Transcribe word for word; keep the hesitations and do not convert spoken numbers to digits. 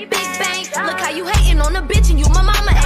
big bang. Look how you hating on a bitch and you my mama.